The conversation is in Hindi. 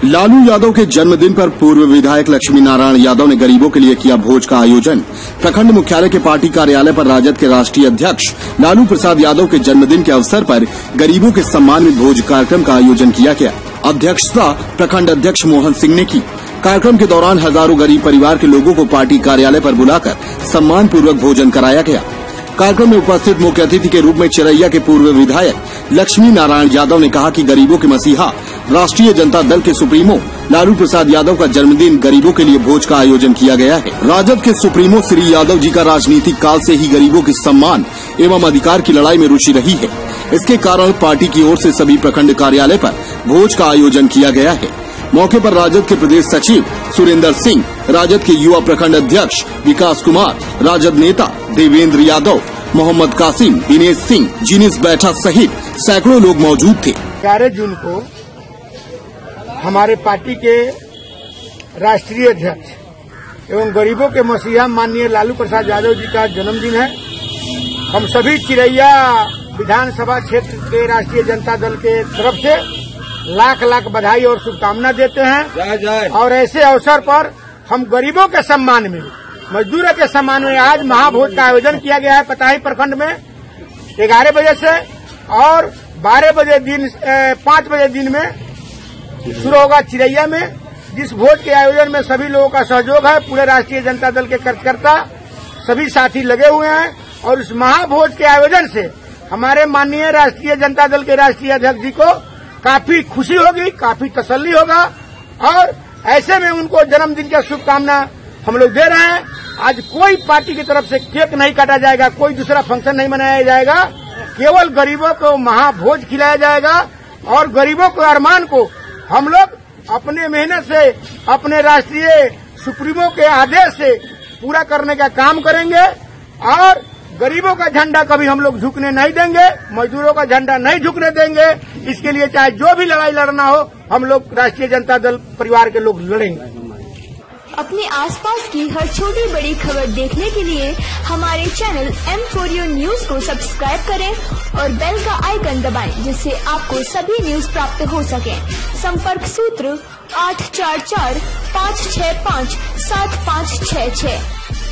लालू यादव के जन्मदिन पर पूर्व विधायक लक्ष्मी नारायण यादव ने गरीबों के लिए किया भोज का आयोजन। प्रखंड मुख्यालय के पार्टी कार्यालय पर राजद के राष्ट्रीय अध्यक्ष लालू प्रसाद यादव के जन्मदिन के अवसर पर गरीबों के सम्मान में भोज कार्यक्रम का आयोजन किया गया। अध्यक्षता प्रखंड अध्यक्ष मोहन सिंह ने की। कार्यक्रम के दौरान हजारों गरीब परिवार के लोगों को पार्टी कार्यालय पर बुलाकर सम्मान पूर्वक भोजन कराया गया। कार्यक्रम में उपस्थित मुख्य अतिथि के रूप में चिरैया के पूर्व विधायक लक्ष्मी नारायण यादव ने कहा कि गरीबों के मसीहा राष्ट्रीय जनता दल के सुप्रीमो लालू प्रसाद यादव का जन्मदिन गरीबों के लिए भोज का आयोजन किया गया है। राजद के सुप्रीमो श्री यादव जी का राजनीतिक काल से ही गरीबों के सम्मान एवं अधिकार की लड़ाई में रुचि रही है। इसके कारण पार्टी की ओर से सभी प्रखंड कार्यालय पर भोज का आयोजन किया गया है। मौके पर राजद के प्रदेश सचिव सुरेंद्र सिंह, राजद के युवा प्रखंड अध्यक्ष विकास कुमार, राजद नेता देवेंद्र यादव, मोहम्मद कासिम, दिनेश सिंह, जिनिस बैठा सहित सैकड़ों लोग मौजूद थे। 11 जून को हमारे पार्टी के राष्ट्रीय अध्यक्ष एवं गरीबों के मसीहा माननीय लालू प्रसाद यादव जी का जन्मदिन है। हम सभी चिरैया विधानसभा क्षेत्र के राष्ट्रीय जनता दल के तरफ से लाख लाख बधाई और शुभकामना देते हैं। जय जय। और ऐसे अवसर पर हम गरीबों के सम्मान में, मजदूरों के सम्मान में आज महाभोज का आयोजन किया गया है। पताही प्रखंड में 11 बजे से और 5 बजे दिन में शुरू होगा चिरैया में। जिस भोज के आयोजन में सभी लोगों का सहयोग है, पूरे राष्ट्रीय जनता दल के कार्यकर्ता सभी साथी लगे हुए हैं। और इस महाभोज के आयोजन से हमारे माननीय राष्ट्रीय जनता दल के राष्ट्रीय अध्यक्ष जी को काफी खुशी होगी, काफी तसल्ली होगा। और ऐसे में उनको जन्मदिन की शुभकामना हम लोग दे रहे हैं। आज कोई पार्टी की तरफ से केक नहीं काटा जाएगा, कोई दूसरा फंक्शन नहीं मनाया जाएगा, केवल गरीबों को महाभोज खिलाया जाएगा। और गरीबों के अरमान को हम लोग अपने मेहनत से, अपने राष्ट्रीय सुप्रीमो के आदेश से पूरा करने का काम करेंगे। और गरीबों का झंडा कभी हम लोग झुकने नहीं देंगे, मजदूरों का झंडा नहीं झुकने देंगे। इसके लिए चाहे जो भी लड़ाई लड़ना हो, हम लोग राष्ट्रीय जनता दल परिवार के लोग लड़ेंगे। अपने आसपास की हर छोटी बड़ी खबर देखने के लिए हमारे चैनल M4U न्यूज को सब्सक्राइब करें और बेल का आइकन दबाएं, जिससे आपको सभी न्यूज प्राप्त हो सके। संपर्क सूत्र 844 565 7566।